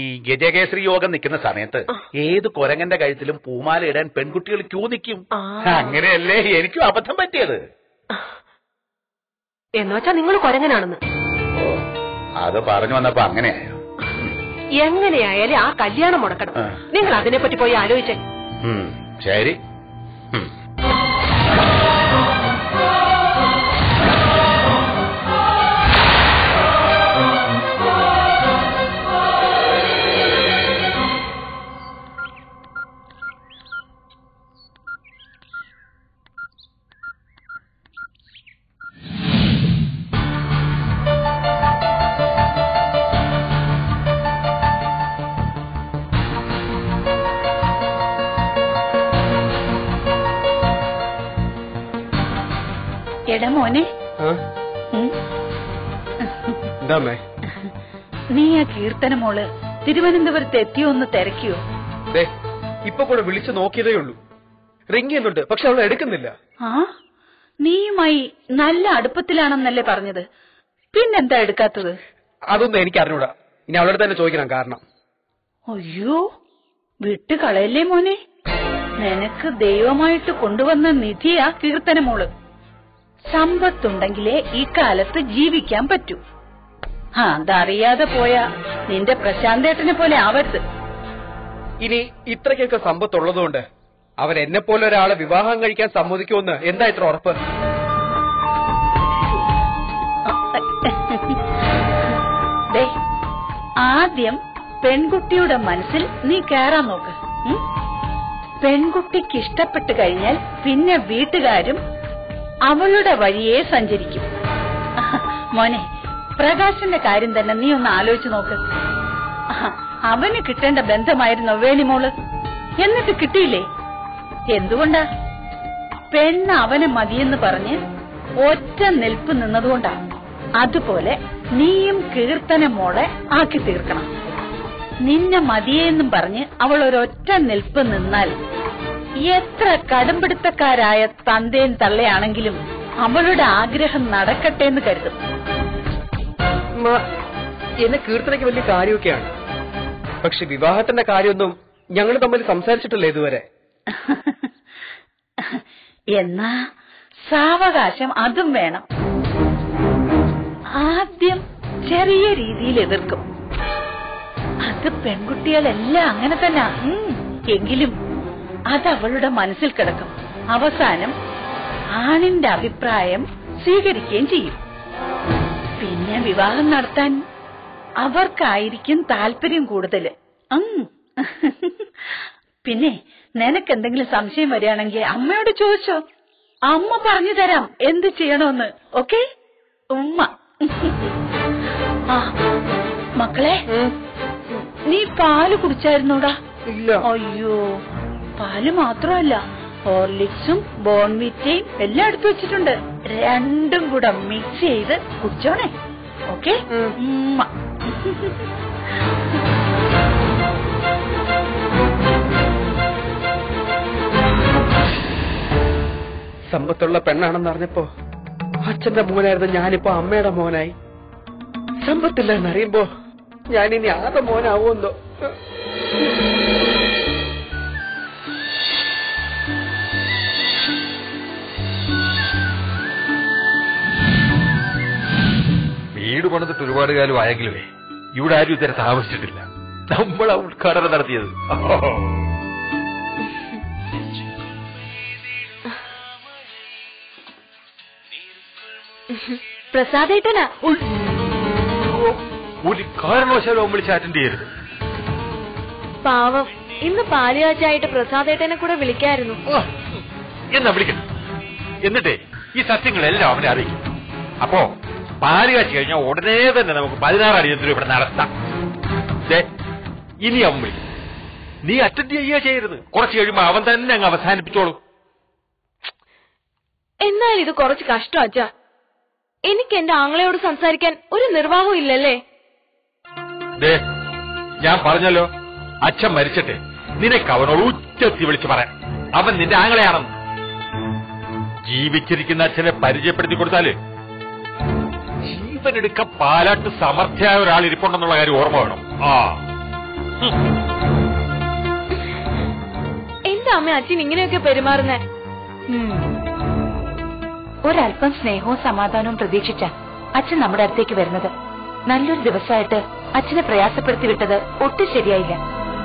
ഗജകേസരി യോഗം നിൽക്കുന്ന സമയത്ത് ഏത് കൊരങ്ങന്റെ കഴുത്തിലും പൂമാല ഇടാൻ പെൺകുട്ടികൾ ക്യൂ നിൽക്കും. അങ്ങനെയല്ലേ എനിക്കും അബദ്ധം പറ്റിയത്. എന്നുവെച്ചാ നിങ്ങൾ കൊരങ്ങനാണെന്ന്. അത് പറഞ്ഞു വന്നപ്പോ അങ്ങനെയായോ? എങ്ങനെയായാലും ആ കല്യാണം മുടക്കണം. നിങ്ങൾ അതിനെപ്പറ്റി പോയി ആലോചിച്ചേ. ശരി. എടാ മോനെ, നീ ആ കീർത്തന മോള് തിരുവനന്തപുരത്ത് എത്തിയോ ഒന്ന് തിരക്കിയോ? ഇപ്പൊ കൂടെ വിളിച്ചു നോക്കിയതേ ഉള്ളൂ. റിംഗ് ചെയ്യുന്നുണ്ട്, പക്ഷെ അവൾ എടുക്കുന്നില്ല. ആ, നീയുമായി നല്ല അടുപ്പത്തിലാണെന്നല്ലേ പറഞ്ഞത്, പിന്നെന്താ എടുക്കാത്തത്? അതൊന്നും എനിക്ക് അറിഞ്ഞൂടാ. ഇനി അവളോട് തന്നെ ചോദിക്കണം കാരണം. അയ്യോ, വിട്ട് കളയല്ലേ മോനെ. നിനക്ക് ദൈവമായിട്ട് കൊണ്ടുവന്ന നിധിയാ കീർത്തന മോള്. സമ്പത്തുണ്ടെങ്കിലേ ഈ കാലത്ത് ജീവിക്കാൻ പറ്റൂ. അതറിയാതെ പോയാ നിന്റെ പ്രശാന്തേട്ടനെ പോലെ ആവരുത്. ഇനി ഇത്രയ്ക്കൊക്കെ സമ്പത്തുള്ളതുകൊണ്ട് അവരെന്നെ പോലെ ഒരാളെ വിവാഹം കഴിക്കാൻ സമ്മതിക്കുമെന്ന് എന്താ ഇത്ര ഉറപ്പ്? ആദ്യം പെൺകുട്ടിയുടെ മനസ്സിൽ നീ കയറാൻ നോക്ക്. പെൺകുട്ടിക്ക് ഇഷ്ടപ്പെട്ട് കഴിഞ്ഞാൽ പിന്നെ വീട്ടുകാരും അവളുടെ വഴിയെ സഞ്ചരിക്കും. മോനെ, പ്രകാശന്റെ കാര്യം തന്നെ നീ ഒന്ന് ആലോചിച്ചു നോക്ക്. അവന് കിട്ടേണ്ട ബന്ധമായിരുന്നു വേണിമോള്, എന്നിട്ട് കിട്ടിയില്ലേ? എന്തുകൊണ്ടാ? പെണ്ണ് അവന് മതിയെന്ന് പറഞ്ഞ് ഒറ്റ നിൽപ്പ് നിന്നതുകൊണ്ടാ. അതുപോലെ നീയും കീർത്തന മോളെ ആക്കി തീർക്കണം. നിന്നെ മതിയെന്നും പറഞ്ഞ് അവൾ ഒരൊറ്റ നിൽപ്പ് നിന്നാൽ എത്ര കടുംപിടുത്തക്കാരായ തന്തയും തള്ളയാണെങ്കിലും അവളുടെ ആഗ്രഹം നടക്കട്ടെ എന്ന് കരുതും. എന്നെ കീർത്തനയ്ക്ക് വലിയ കാര്യമൊക്കെയാണ്, പക്ഷെ വിവാഹത്തിന്റെ കാര്യമൊന്നും ഞങ്ങൾ തമ്മിൽ സംസാരിച്ചിട്ടില്ല ഇതുവരെ. എന്നാ സാവകാശം അതും വേണം. ആദ്യം ചെറിയ രീതിയിൽ എതിർക്കും. അത് പെൺകുട്ടികളെല്ലാം അങ്ങനെ തന്നെ. എങ്കിലും അത് അവളുടെ മനസ്സിൽ കിടക്കും. അവസാനം ആണിന്റെ അഭിപ്രായം സ്വീകരിക്കുകയും ചെയ്യും. പിന്നെ വിവാഹം നടത്താൻ അവർക്കായിരിക്കും താല്പര്യം കൂടുതൽ. പിന്നെ നിനക്കെന്തെങ്കിലും സംശയം വരികയാണെങ്കിൽ അമ്മയോട് ചോദിച്ചോ, അമ്മ പറഞ്ഞു തരാം എന്ത് ചെയ്യണമെന്ന്. ഓക്കെ ഉമ്മ? മക്കളെ, നീ പാല് കുടിച്ചായിരുന്നോടാ? ഇല്ല. അയ്യോ, പാല് മാത്രമല്ല ഹോർലിക്സും ബോൺവിറ്റയും എല്ലാം എടുത്തു വെച്ചിട്ടുണ്ട്. രണ്ടും കൂടെ മിക്സ് ചെയ്ത് കുടിച്ചോണേ. ഓക്കെ? സമ്പത്തുള്ള പെണ്ണാണെന്ന് അറിഞ്ഞപ്പോ അച്ഛന്റെ മോനായിരുന്നു ഞാനിപ്പോ അമ്മയുടെ മോനായി. സമ്പത്തില്ല എന്നറിയുമ്പോ ഞാനിനി ആരുടെ മോനാവുമെന്നോ. വീട് പണിതിട്ട് ഒരുപാട് കാലം ആയെങ്കിലുമേ ഇവിടെ ആരും ഇത്തരം താമസിച്ചിട്ടില്ല. നമ്മളാ ഉദ്ഘാടനം നടത്തിയത്. പ്രസാദേട്ടനാ. ഒരു കാരണവശാലും വിളിച്ച് അറ്റൻഡ് ചെയ്യരുത്. പാവം, ഇന്ന് പാലുകാച്ചായിട്ട് പ്രസാദേട്ടനെ കൂടെ വിളിക്കായിരുന്നു. എന്നാ വിളിക്കണം. എന്നിട്ടേ ഈ സത്യങ്ങളെല്ലാം അവനെ അറിയിക്കും. അപ്പോ പാല് കാച്ചി കഴിഞ്ഞാൽ ഉടനെ തന്നെ നമുക്ക് 16 അടിയന്തരം ഇവിടെ നടത്താം. ഇനി അവൻ വിളിക്കും. നീ അറ്റൻഡ് ചെയ്യുക ചെയ്യരുത്. കുറച്ച് കഴിയുമ്പോ അവൻ തന്നെ അങ്ങ് അവസാനിപ്പിച്ചോളൂ. എന്നാൽ ഇത് കുറച്ച് കഷ്ടം അച്ഛാ. എനിക്ക് എന്റെ ആങ്ങളയോട് സംസാരിക്കാൻ ഒരു നിർവാഹവും ഇല്ലല്ലേ? ഞാൻ പറഞ്ഞല്ലോ, അച്ഛൻ മരിച്ചിട്ട് നിനക്ക് അവനോട് ഉച്ചത്തി വിളിച്ചു പറയാം അവൻ നിന്റെ ആങ്ങളയാണെന്ന്. ജീവിച്ചിരിക്കുന്ന അച്ഛനെ പരിചയപ്പെടുത്തി കൊടുത്താല് ജീവനെടുക്ക പാലാട്ട് സമർത്ഥ്യായ ഒരാൾ ഇരിപ്പുണ്ടെന്നുള്ള കാര്യം ഓർമ്മ വേണം. എന്താ അമ്മ അച്ഛൻ ഇങ്ങനെയൊക്കെ പെരുമാറുന്നേ? ഒരല്പം സ്നേഹവും സമാധാനവും പ്രതീക്ഷിച്ച അച്ഛൻ നമ്മുടെ അടുത്തേക്ക് വരുന്നത്. നല്ലൊരു ദിവസമായിട്ട് അച്ഛനെ പ്രയാസപ്പെടുത്തി വിട്ടത് ഒട്ടും ശരിയായില്ല.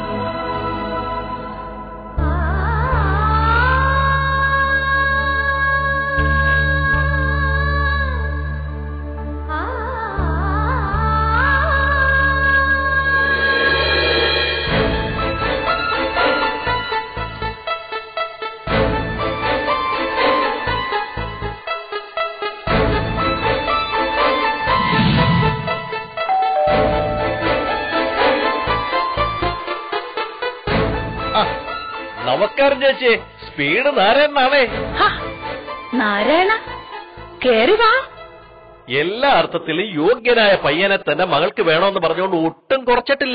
നമസ്കാരം ചേച്ചി. സ്പീഡ് നാരായണനാണേ. നാരായണ, കേറി വാ. എല്ലാ അർത്ഥത്തിലും യോഗ്യനായ പയ്യനെ തന്നെ മകൾക്ക് വേണമെന്ന് പറഞ്ഞുകൊണ്ട് ഒട്ടും കുറച്ചിട്ടില്ല.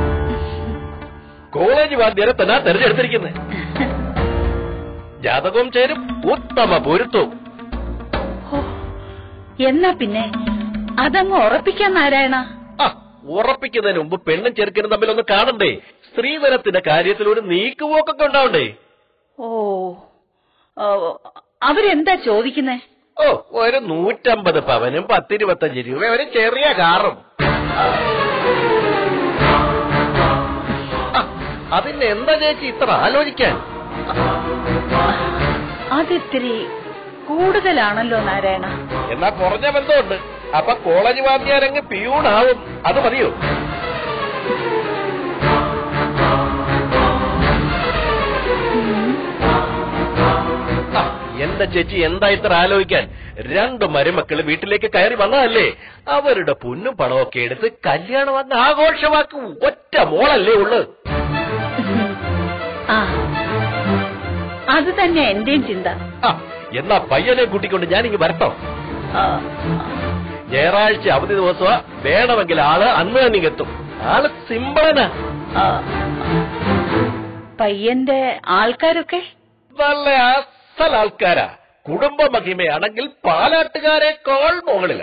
കോളേജ് വാദ്യരെ തന്നെ തെരഞ്ഞെടുത്തിരിക്കുന്നത്. ജാതകവും ചേരും, ഉത്തമ പൊരുത്തവും. എന്നാ പിന്നെ അതങ്ങ് ഉറപ്പിക്കാൻ നാരായണ. ഉറപ്പിക്കുന്നതിന് മുമ്പ് പെണ്ണും ചെറുക്കനും തമ്മിലൊന്ന് കാണണ്ടേ? സ്ത്രീധനത്തിന്റെ കാര്യത്തിൽ ഒരു നീക്കുപോക്കൊക്കെ ഉണ്ടാവണ്ടേ? അവരെന്താ ചോദിക്കുന്നേ? ഒരു 150 പവനും 10-25 രൂപ, ഒരു ചെറിയ കാറും. അതിന് എന്താ ചേച്ചി ഇത്ര ആലോചിക്കാൻ? അതിത്തിരി കൂടുതലാണല്ലോ നാരായണ. എന്നാ കുറഞ്ഞ ബന്ധമുണ്ട്. അപ്പൊ കോളേജ് വാദ്യാരങ്ങ് പിയൂണാവും. അത് മതിയോ? എന്താ ചേച്ചി എന്താ ഇത്ര ആലോചിക്കാൻ? 2 മരുമക്കള് വീട്ടിലേക്ക് കയറി വന്നതല്ലേ? അവരുടെ പൊന്നും പണമൊക്കെ എടുത്ത് കല്യാണം വന്ന് ആഘോഷമാക്കും. ഒറ്റ മോളല്ലേ ഉള്ളു. അത് തന്നെ എന്റെയും ചിന്ത. എന്നാ പയ്യനെ കൂട്ടിക്കൊണ്ട് ഞാനിങ്ങ് വരട്ടോ? ഞായറാഴ്ച അവധി ദിവസമാ. വേണമെങ്കിൽ ആള് അന്ന് തന്നെ എത്തും. ആള് സിമ്പിളനാ. പയ്യന്റെ ആൾക്കാരൊക്കെ നല്ല അസൽ ആൾക്കാരാ. കുടുംബ മഹിമയാണെങ്കിൽ പാലാട്ടുകാരെക്കാൾ മുകളിലാ.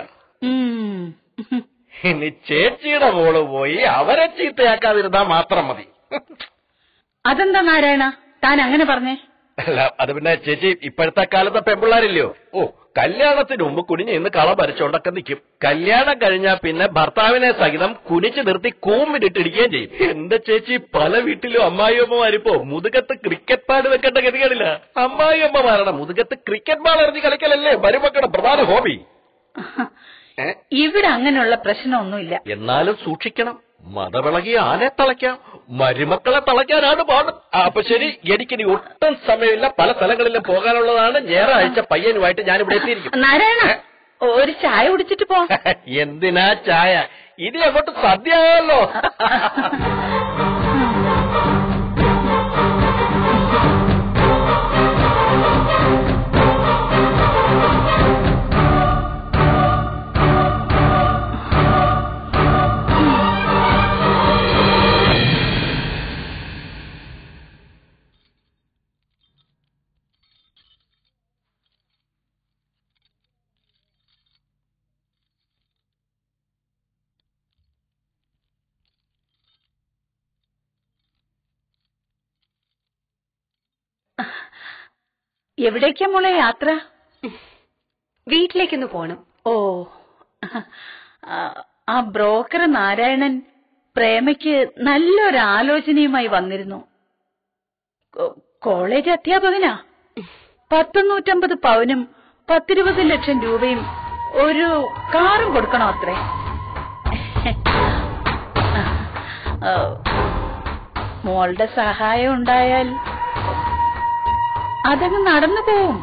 ഇനി ചേച്ചിയുടെ മോള് പോയി അവരെ ചീത്തയാക്കാതിരുന്നാ മാത്രം മതി. അതെന്താ നാരായണ താൻ അങ്ങനെ പറഞ്ഞേ? അല്ല, അത് പിന്നെ ചേച്ചി ഇപ്പോഴത്തെ കാലത്തെ പെമ്പിള്ളാരില്ലയോ? കല്യാണത്തിന് മുമ്പ് കുനിഞ്ഞ് നിന്ന് കളം വരച്ചോണ്ടൊക്കെ നിൽക്കും. കല്യാണം കഴിഞ്ഞാൽ പിന്നെ ഭർത്താവിനെ സഹിതം കുനിച്ചു നിർത്തി കൂമ്പിട്ടിട്ടിരിക്കുകയും ചെയ്യും. എന്റെ ചേച്ചി പല വീട്ടിലും അമ്മായിയമ്മമാരിപ്പോ മുതുകത്ത് ക്രിക്കറ്റ് ബാൾ വെക്കേണ്ട ഗതികളില്ല. അമ്മായിയമ്മമാരുടെ മുതുകത്ത് ക്രിക്കറ്റ് ബാൾ എറിഞ്ഞ് കളിക്കലല്ലേ മരുമക്കളുടെ പ്രധാന ഹോബി. ഇവിടെ അങ്ങനെയുള്ള പ്രശ്നമൊന്നുമില്ല. എന്നാലും സൂക്ഷിക്കണം. മതവിളകി ആനെ തളയ്ക്കാം, മരുമക്കളെ തളയ്ക്കാനാണ് പാട്. അപ്പൊ ശരി, എനിക്കിനി ഒട്ടും സമയമില്ല. പല സ്ഥലങ്ങളിലും പോകാനുള്ളതാണ്. ഞായറാഴ്ച പയ്യനുമായിട്ട് ഞാനിവിടെ എത്തിയിരിക്കും. നാരായണ, ഒരു ചായ കുടിച്ചിട്ട് പോ. എന്തിനാ ചായ? ഇനി അങ്ങോട്ട് സദ്യയായല്ലോ. എവിടേക്കാ മോളെ യാത്ര? വീട്ടിലേക്കൊന്ന് പോണം. ഓ, ആ ബ്രോക്കർ നാരായണൻ പ്രേമയ്ക്ക് നല്ലൊരു ആലോചനയുമായി വന്നിരുന്നു. കോളേജ് അധ്യാപകനാ. 150 പവനും 10-20 ലക്ഷം രൂപയും ഒരു കാറും കൊടുക്കണോ അത്രേ. മോളുടെ സഹായം ഉണ്ടായാൽ അതങ്ങ് നടന്നു പോവും.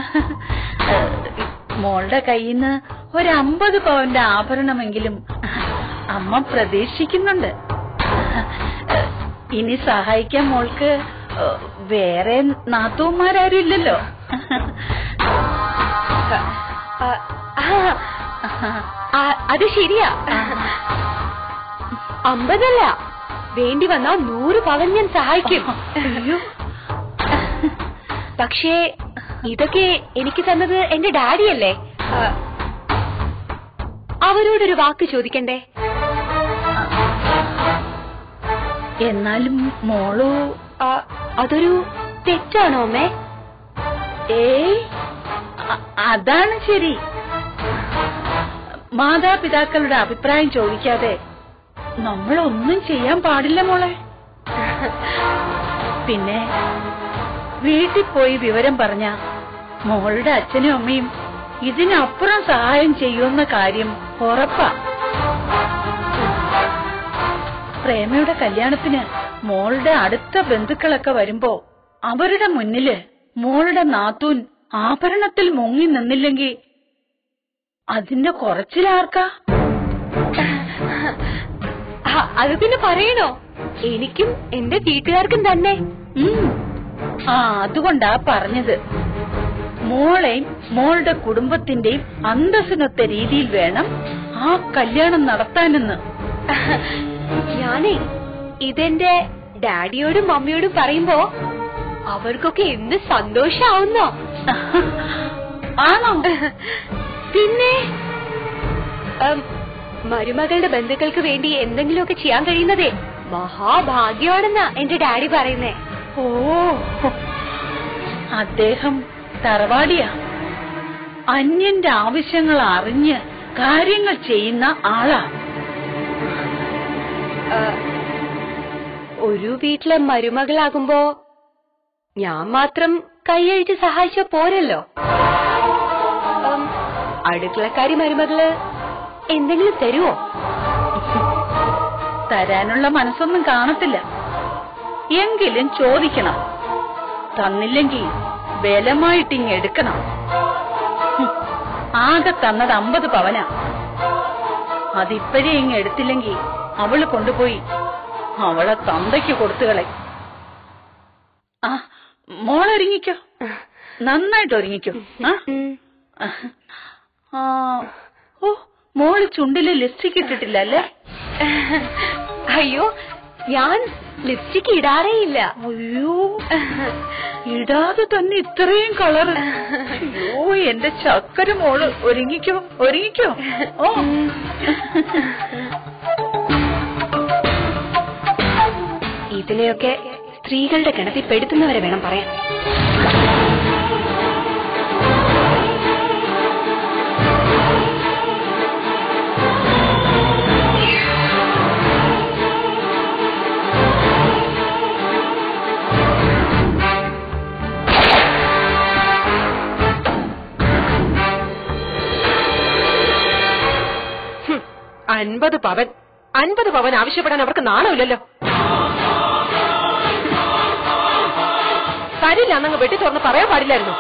മോളുടെ കയ്യിൽ നിന്ന് 50 പവന്റെ ആഭരണമെങ്കിലും അമ്മ പ്രതീക്ഷിക്കുന്നുണ്ട്. ഇനി സഹായിക്കാൻ മോൾക്ക് വേറെ നാത്തൂന്മാരാരും ഇല്ലല്ലോ. അത് ശരിയാ. 50 അല്ല, വേണ്ടി വന്നാൽ 100 പവൻ ഞാൻ സഹായിക്കും. പക്ഷേ ഇതൊക്കെ എനിക്ക് തന്നത് എന്റെ ഡാഡിയല്ലേ. അവരോടൊരു വാക്ക് ചോദിക്കണ്ടേ? എന്നാലും മോളോ അതൊരു തെറ്റാണോ അമ്മേ? അതാണ് ശരി. മാതാപിതാക്കളുടെ അഭിപ്രായം ചോദിക്കാതെ നമ്മളൊന്നും ചെയ്യാൻ പാടില്ല മോളെ. പിന്നെ വീട്ടിൽ പോയി വിവരം പറഞ്ഞ മോളുടെ അച്ഛനും അമ്മയും ഇതിനപ്പുറം സഹായം ചെയ്യുന്ന കാര്യം ഉറപ്പാ. പ്രേമയുടെ കല്യാണത്തിന് മോളുടെ അടുത്ത ബന്ധുക്കളൊക്കെ വരുമ്പോ അവരുടെ മുന്നില് മോളുടെ നാത്തൂൻ ആഭരണത്തിൽ മുങ്ങി നിന്നില്ലെങ്കിൽ അതിന്റെ കുറച്ചിലാർക്കാ? അത് പിന്നെ പറയണോ? എനിക്കും എന്റെ വീട്ടുകാർക്കും തന്നെ. അതുകൊണ്ടാ പറഞ്ഞത്. മോളെയും മോളുടെ കുടുംബത്തിന്റെയും അന്തസ്സിനൊത്ത രീതിയിൽ വേണം ആ കല്യാണം നടത്താനെന്ന്. ഞാനേ ഇതെന്റെ ഡാഡിയോടും മമ്മിയോടും പറയുമ്പോ അവർക്കൊക്കെ എന്ത് സന്തോഷാവുന്നോ? ആണോ? പിന്നെ മരുമകളുടെ ബന്ധുക്കൾക്ക് വേണ്ടി എന്തെങ്കിലുമൊക്കെ ചെയ്യാൻ കഴിയുന്നതേ മഹാഭാഗ്യമാണെന്നാ എന്റെ ഡാഡി പറയുന്നേ. ഓ, അദ്ദേഹം തറവാടിയാ. അന്യന്റെ ആവശ്യങ്ങൾ അറിഞ്ഞ് കാര്യങ്ങൾ ചെയ്യുന്ന ആളാ. ഒരു വീട്ടിലെ മരുമകളാകുമ്പോ ഞാൻ മാത്രം കൈയഴിച്ച് സഹായിച്ച പോരല്ലോ. അടുക്കളക്കാരി മരുമകള് എന്തെങ്കിലും തരുവോ? തരാനുള്ള മനസ്സൊന്നും കാണത്തില്ല. എങ്കിലും ചോദിക്കണം. തന്നില്ലെങ്കിൽ ബലമായിട്ടിങ് എടുക്കണം. ആകെ തന്നത് 50 പവനാ. അതിപ്പോഴേ ഇങ് എടുത്തില്ലെങ്കിൽ അവള് കൊണ്ടുപോയി അവളെ തന്തയ്ക്ക് കൊടുത്തുകളെ. മോളൊരുങ്ങിക്കോ, നന്നായിട്ട് ഒരുങ്ങിക്കോ. ഓ, മോള് ചുണ്ടില് ലിപ്സ്റ്റിക് ഇട്ടിട്ടില്ല അല്ലേ? അയ്യോ, ഞാൻ ലിപ്സ്റ്റിക് ഇടാറേയില്ല. അയ്യോ, ഇടാതെ തന്നെ ഇത്രയും കളറ്. അയ്യോ, എന്റെ ചക്കര മോള് ഒരുങ്ങിക്കോ, ഒരുങ്ങിക്കോ. ഓ, ഇതിനെയൊക്കെ സ്ത്രീകളുടെ കിണത്തിൽ പെടുത്തുന്നവരെ വേണം പറയാൻ. അൻപത് പവൻ ആവശ്യപ്പെടാൻ അവർക്ക് നാണമില്ലല്ലോ. തരില്ല എന്നങ്ങ് വെട്ടി തുറന്ന് പറയാൻ പാടില്ലായിരുന്നു.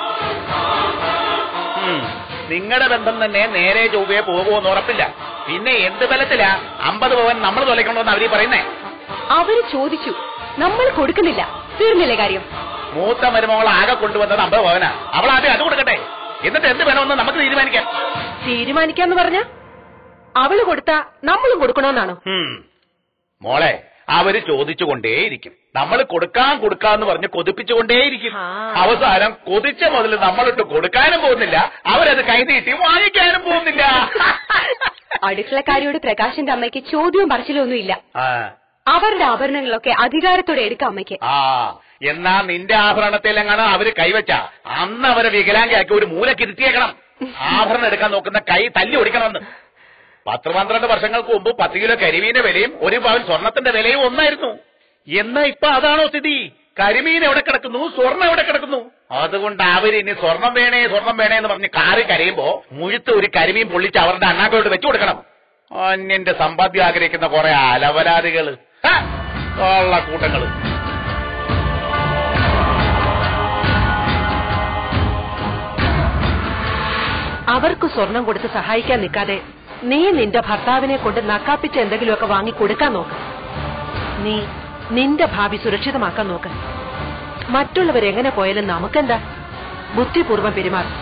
നിങ്ങളുടെ ബന്ധം തന്നെ നേരെ ചൊവ്വേ പോകുമെന്ന് ഉറപ്പില്ല. പിന്നെ എന്ത് ബലത്തിലാ 50 പവൻ നമ്മൾ തൊലക്കണമെന്ന് അവര് പറയുന്നേ? അവര് ചോദിച്ചു, നമ്മൾ കൊടുക്കുന്നില്ല. തീർന്നില്ലേ കാര്യം? മൂത്ത മരുമകൾ ആകെ കൊണ്ടുവന്നത് 50 പവനാ. അവൾ ആദ്യം അത് കൊടുക്കട്ടെ, എന്നിട്ട് എന്ത് വേണമെന്ന് നമുക്ക് തീരുമാനിക്കാം. തീരുമാനിക്കാന്ന് പറഞ്ഞ അവള് കൊടുത്താ നമ്മളും കൊടുക്കണമെന്നാണോ? മോളെ, അവര് ചോദിച്ചുകൊണ്ടേയിരിക്കും. നമ്മൾ കൊടുക്കാന്ന് പറഞ്ഞ് കൊതിപ്പിച്ചുകൊണ്ടേയിരിക്കും. അവസാനം കൊതിച്ച മുതൽ നമ്മളിട്ട് കൊടുക്കാനും പോകുന്നില്ല, അവരത് കൈനീട്ടി വാങ്ങിക്കാനും പോകുന്നില്ല. അടുക്കളക്കാരിയോട് പ്രകാശന്റെ അമ്മയ്ക്ക് ചോദ്യവും പറച്ചിലൊന്നുമില്ല. അവരുടെ ആഭരണങ്ങളൊക്കെ അധികാരത്തോടെ എടുക്കാം അമ്മയ്ക്ക്. എന്നാ നിന്റെ ആഭരണത്തിലെങ്ങാണ് അവര് കൈവച്ച അന്ന് അവരെ വികലാംഗയാക്കി ഒരു മൂലക്കിരുത്തിയേക്കണം. ആഭരണം എടുക്കാൻ നോക്കുന്ന കൈ തല്ലി ഓടിക്കണമെന്ന്. 10-12 വർഷങ്ങൾക്ക് മുമ്പ് 10 കിലോ കരിമീന്റെ വിലയും 1 പവൻ സ്വർണത്തിന്റെ വിലയും ഒന്നായിരുന്നു. എന്നാ ഇപ്പൊ അതാണോ സ്ഥിതി? കരിമീൻ എവിടെ കിടക്കുന്നു, സ്വർണം എവിടെ കിടക്കുന്നു? അതുകൊണ്ട് അവരിനി സ്വർണം വേണേ എന്ന് പറഞ്ഞ് കാറി കരയുമ്പോ മുഴുത്ത് ഒരു കരിമീൻ പൊള്ളിച്ച് അവരുടെ അണ്ണാക്കോട്ട് വെച്ചു കൊടുക്കണം. അന്യന്റെ സമ്പാദ്യം ആഗ്രഹിക്കുന്ന കുറെ അലവലാദികള്, കൂട്ടങ്ങള്. അവർക്ക് സ്വർണം കൊടുത്ത് സഹായിക്കാൻ നിൽക്കാതെ നീ നിന്റെ ഭർത്താവിനെ കൊണ്ട് നക്കാപ്പിച്ച് എന്തെങ്കിലുമൊക്കെ വാങ്ങി കൊടുക്കാൻ നോക്ക്. നീ നിന്റെ ഭാവി സുരക്ഷിതമാക്കാൻ നോക്ക്. മറ്റുള്ളവരെങ്ങനെ പോയാലും നമുക്കെന്താ? ബുദ്ധിപൂർവ്വം പെരുമാറും.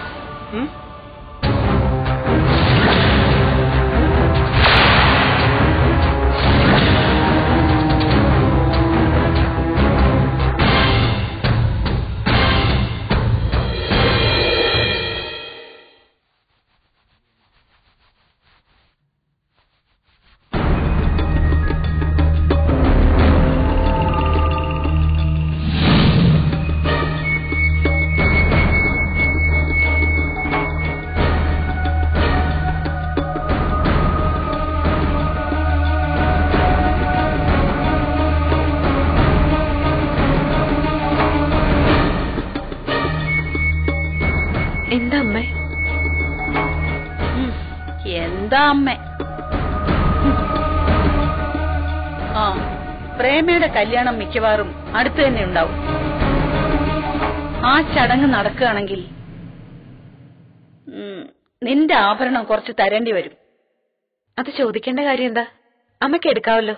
അമ്മ. ആ, പ്രേമയുടെ കല്യാണം മിക്കവാറും അടുത്ത് തന്നെ ഉണ്ടാവും. ആ ചടങ്ങ് നടക്കുകയാണെങ്കിൽ നിന്റെ ആഭരണം കുറച്ച് തരേണ്ടി വരും. അത് ചോദിക്കേണ്ട കാര്യം എന്താ? അമ്മയ്ക്ക് എടുക്കാവല്ലോ.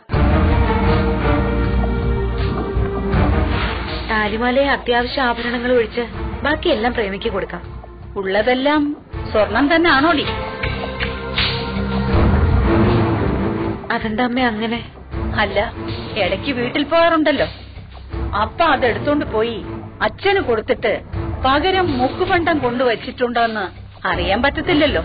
താലിമാലയെ അത്യാവശ്യ ആഭരണങ്ങൾ ഒഴിച്ച് ബാക്കിയെല്ലാം പ്രേമിക്ക് കൊടുക്കാം. ഉള്ളതെല്ലാം സ്വർണം തന്നെ ആണോടി? അതെന്താ അമ്മ അങ്ങനെ? അല്ല, ഇടയ്ക്ക് വീട്ടിൽ പോകാറുണ്ടല്ലോ. അപ്പ അതെടുത്തോണ്ട് പോയി അച്ഛന് കൊടുത്തിട്ട് പകരം മുക്കുപണ്ടം കൊണ്ടുവച്ചിട്ടുണ്ടോന്ന് അറിയാൻ പറ്റത്തില്ലല്ലോ.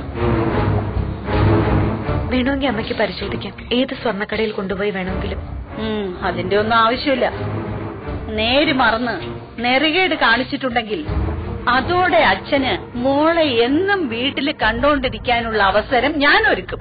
വേണമെങ്കിൽ അമ്മയ്ക്ക് പരിശോധിക്കാം. ഏത് സ്വർണ്ണക്കടയിൽ കൊണ്ടുപോയി വേണമെങ്കിലും. അതിന്റെ ഒന്നും ആവശ്യമില്ല. നേര് മറന്ന് നെറുകേട് കാണിച്ചിട്ടുണ്ടെങ്കിൽ അതോടെ അച്ഛന് മോളെ എന്നും വീട്ടിൽ കണ്ടോണ്ടിരിക്കാനുള്ള അവസരം ഞാൻ ഒരുക്കും.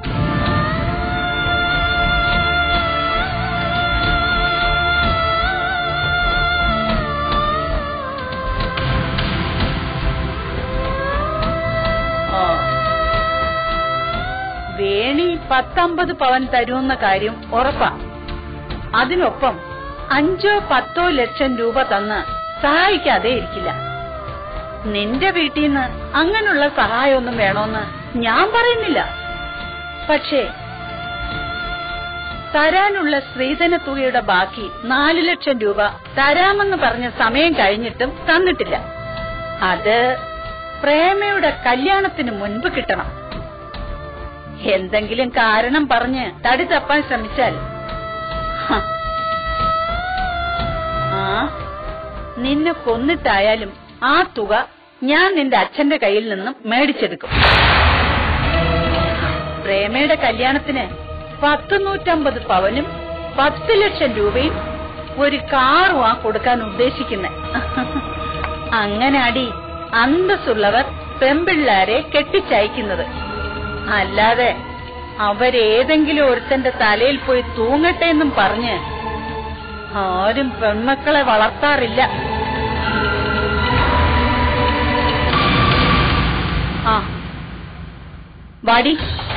വേണി 10-50 പവൻ തരുമെന്ന കാര്യം ഉറപ്പാ. അതിനൊപ്പം 5-10 ലക്ഷം രൂപ തന്ന് സഹായിക്കാതെ ഇരിക്കില്ല. നിന്റെ വീട്ടിൽ നിന്ന് അങ്ങനെയുള്ള സഹായമൊന്നും വേണോന്ന് ഞാൻ പറയുന്നില്ല. പക്ഷേ തരാനുള്ള സ്ത്രീധന തുകയുടെ ബാക്കി 4 ലക്ഷം രൂപ തരാമെന്ന് പറഞ്ഞ സമയം കഴിഞ്ഞിട്ടും തന്നിട്ടില്ല. അത് പ്രേമയുടെ കല്യാണത്തിന് മുൻപ് കിട്ടണം. എന്തെങ്കിലും കാരണം പറഞ്ഞ് തടി തപ്പാൻ ശ്രമിച്ചാൽ നിന്നെ കൊന്നിട്ടായാലും ആ തുക ഞാൻ നിന്റെ അച്ഛന്റെ കയ്യിൽ നിന്നും മേടിച്ചെടുക്കും. പ്രേമയുടെ കല്യാണത്തിന് 150 പവനും 10 ലക്ഷം രൂപയും ഒരു കാറുമാ കൊടുക്കാൻ ഉദ്ദേശിക്കുന്നെ. അങ്ങനെ അടി അന്തസ്സുള്ളവർ പെമ്പിള്ളാരെ കെട്ടിച്ചയക്കുന്നത്. അല്ലാതെ അവരേതെങ്കിലും ഒരുത്തന്റെ തലയിൽ പോയി തൂങ്ങട്ടെ എന്നും പറഞ്ഞ് ആരും പെൺമക്കളെ വളർത്താറില്ല. വാടി.